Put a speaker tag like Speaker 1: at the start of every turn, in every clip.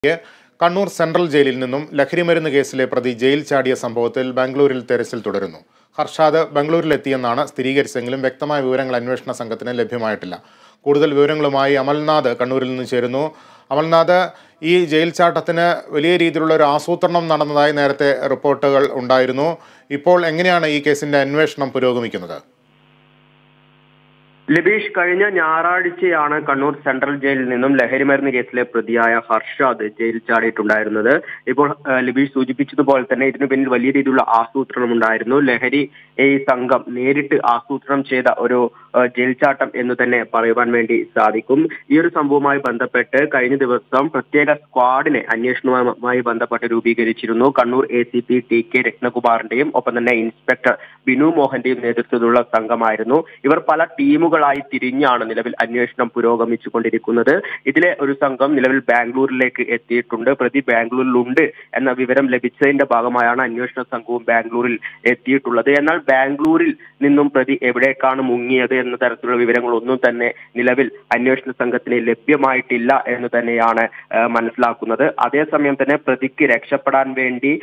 Speaker 1: Kannur central ജയിലിൽ നിന്നും ലഹരിമരുന്ന് കേസിലെ പ്രതി ജയിൽ ചാടിയ സംഭവത്തിൽ ബാംഗ്ലൂരിൽ തെരച്ചിൽ തുടരുന്നു. ഹർഷാദ് ബാംഗ്ലൂരിലെത്തിയെന്നാണ് സ്ഥിരീകരിച്ചെങ്കിലും വ്യക്തമായ വിവരങ്ങൾ അന്വേഷണ സംഘത്തിന് ലഭ്യമായിട്ടില്ല. കൂടുതൽ വിവരങ്ങളുമായി അമൽനാഥ് കണ്ണൂരിൽ നിന്ന് ചേരുന്നു. അമൽനാഥ്, ഈ ജയിൽ ചാട്ടത്തിന് വലിയ രീതിയിലുള്ള ഒരു ആസൂത്രണം നടന്നതായി നേരത്തെ റിപ്പോർട്ടുകൾ ഉണ്ടായിരുന്നു. ഇപ്പോൾ എങ്ങനെയാണ് ഈ കേസിന്റെ അന്വേഷണം പുരോഗമിക്കുന്നത്?
Speaker 2: ലിബീഷ്, കഴിഞ്ഞ ഞായറാഴ്ചയാണ് കണ്ണൂർ സെൻട്രൽ ജയിലിൽ നിന്നും ലഹരിമരുന്ന് കേസിലെ പ്രതിയായ ഹർഷാദ് ജയിൽ ചാടിയിട്ടുണ്ടായിരുന്നത്. ഇപ്പോൾ ലിബീഷ് സൂചിപ്പിച്ചതുപോലെ തന്നെ ഇതിനു പിന്നിൽ വലിയ രീതിയിലുള്ള ആസൂത്രണം ഉണ്ടായിരുന്നു. ലഹരി സംഘം നേരിട്ട് ആസൂത്രണം ചെയ്ത ഒരു ജയിൽ ചാട്ടം എന്ന് തന്നെ പറയുവാൻ വേണ്ടി സാധിക്കും. ഈ ഒരു സംഭവവുമായി ബന്ധപ്പെട്ട് കഴിഞ്ഞ ദിവസം പ്രത്യേക സ്ക്വാഡിനെ അന്വേഷണവുമായി ബന്ധപ്പെട്ട് രൂപീകരിച്ചിരുന്നു. കണ്ണൂർ ACP TK രത്നകുമാറിന്റെയും ഒപ്പം തന്നെ ഇൻസ്പെക്ടർ ബിനു മോഹന്റെയും നേതൃത്വത്തിലുള്ള സംഘമായിരുന്നു. ഇവർ പല ടീമുകളായി തിരിഞ്ഞാണ് നിലവിൽ അന്വേഷണം പുരോഗമിച്ചുകൊണ്ടിരിക്കുന്നത്. ഇതിലെ ഒരു സംഘം നിലവിൽ ബാംഗ്ലൂരിലേക്ക് എത്തിയിട്ടുണ്ട്. പ്രതി ബാംഗ്ലൂരിലുണ്ട് എന്ന വിവരം ലഭിച്ചതിന്റെ ഭാഗമായാണ് അന്വേഷണ സംഘവും ബാംഗ്ലൂരിൽ എത്തിയിട്ടുള്ളത്. എന്നാൽ ബാംഗ്ലൂരിൽ നിന്നും പ്രതി എവിടേക്കാണ് മുങ്ങിയത് എന്ന തരത്തിലുള്ള വിവരങ്ങളൊന്നും തന്നെ നിലവിൽ അന്വേഷണ സംഘത്തിന് ലഭ്യമായിട്ടില്ല എന്ന് തന്നെയാണ് മനസ്സിലാക്കുന്നത്. അതേസമയം തന്നെ പ്രതിക്ക് രക്ഷപ്പെടാൻ വേണ്ടി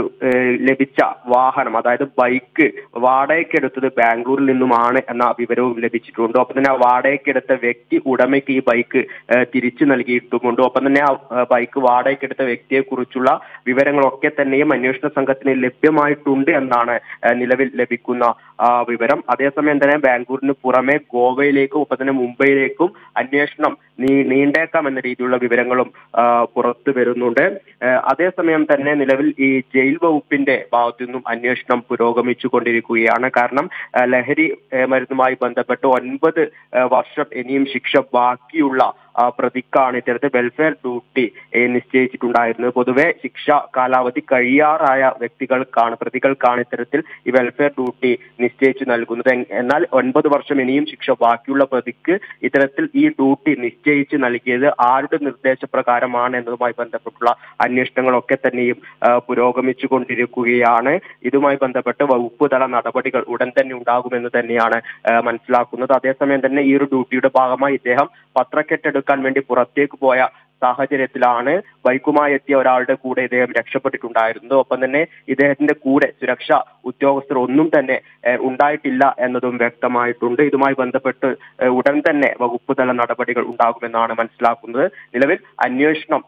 Speaker 2: ലഭിച്ച വാഹനം, അതായത് ബൈക്ക് വാടകയ്ക്കെടുത്തത് ബാംഗ്ലൂരിൽ നിന്നുമാണ് എന്ന വിവരവും ലഭിച്ചിട്ടുണ്ട്. ഒപ്പം തന്നെ ആ വാടകയ്ക്കെടുത്ത വ്യക്തി ഉടമയ്ക്ക് ഈ ബൈക്ക് തിരിച്ചു നൽകിയിട്ടുമുണ്ട്. ഒപ്പം തന്നെ ആ ബൈക്ക് വാടകയ്ക്കെടുത്ത വ്യക്തിയെ കുറിച്ചുള്ള വിവരങ്ങളൊക്കെ തന്നെയും അന്വേഷണ സംഘത്തിന് ലഭ്യമായിട്ടുണ്ട് എന്നാണ് നിലവിൽ ലഭിക്കുന്ന വിവരം. അതേസമയം തന്നെ ബാംഗ്ലൂരിന് പുറമെ ഗോവയിലേക്കും ഒപ്പം തന്നെ മുംബൈയിലേക്കും അന്വേഷണം നീണ്ടേക്കാം എന്ന രീതിയിലുള്ള വിവരങ്ങളും പുറത്തു വരുന്നുണ്ട്. അതേസമയം തന്നെ നിലവിൽ ഈ ജയിൽ വകുപ്പിന്റെ ഭാഗത്തു നിന്നും അന്വേഷണം പുരോഗമിച്ചു കൊണ്ടിരിക്കുകയാണ്. കാരണം ലഹരി മരുന്നുമായി ബന്ധപ്പെട്ട് 9 വർഷം ഇനിയും ശിക്ഷ ബാക്കിയുള്ള പ്രതിക്കാണ് ഇത്തരത്തിൽ വെൽഫെയർ ഡ്യൂട്ടി നിശ്ചയിച്ചിട്ടുണ്ടായിരുന്നത്. പൊതുവെ ശിക്ഷ കാലാവധി കഴിയാറായ പ്രതികൾക്കാണ് ഇത്തരത്തിൽ ഈ വെൽഫെയർ ഡ്യൂട്ടി നിശ്ചയിച്ചു നൽകുന്നത്. എന്നാൽ 9 വർഷം ഇനിയും ശിക്ഷ ബാക്കിയുള്ള പ്രതിക്ക് ഇത്തരത്തിൽ ഈ ഡ്യൂട്ടി നിശ്ചയിച്ച് നൽകിയത് ആരുടെ നിർദ്ദേശപ്രകാരമാണ് എന്നതുമായി ബന്ധപ്പെട്ടുള്ള അന്വേഷണങ്ങളൊക്കെ തന്നെയും പുരോഗമിച്ചു കൊണ്ടിരിക്കുകയാണ്. ഇതുമായി ബന്ധപ്പെട്ട് വകുപ്പ് തല നടപടികൾ ഉടൻ തന്നെ ഉണ്ടാകുമെന്ന് തന്നെയാണ് മനസ്സിലാക്കുന്നത്. അതേസമയം തന്നെ ഈ ഒരു ഡ്യൂട്ടിയുടെ ഭാഗമായി ഇദ്ദേഹം പത്രക്കെട്ടെടുക്കാൻ വേണ്ടി പുറത്തേക്ക് പോയ സാഹചര്യത്തിലാണ് ബൈക്കുമായി എത്തിയ ഒരാളുടെ കൂടെ ഇദ്ദേഹം രക്ഷപ്പെട്ടിട്ടുണ്ടായിരുന്നത്. ഒപ്പം തന്നെ ഇദ്ദേഹത്തിന്റെ കൂടെ സുരക്ഷാ ഉദ്യോഗസ്ഥർ ഒന്നും തന്നെ ഉണ്ടായിട്ടില്ല എന്നതും വ്യക്തമായിട്ടുണ്ട്. ഇതുമായി ബന്ധപ്പെട്ട് ഉടൻ തന്നെ വകുപ്പ് തല നടപടികൾ ഉണ്ടാകുമെന്നാണ് മനസ്സിലാക്കുന്നത്. നിലവിൽ അന്വേഷണം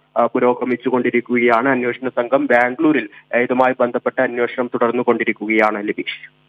Speaker 2: പുരോഗമിച്ചുകൊണ്ടിരിക്കുകയാണ്. അന്വേഷണ സംഘം ബാംഗ്ലൂരിൽ ഇതുമായി ബന്ധപ്പെട്ട അന്വേഷണം തുടർന്നുകൊണ്ടിരിക്കുകയാണ്. ലിബീഷ്.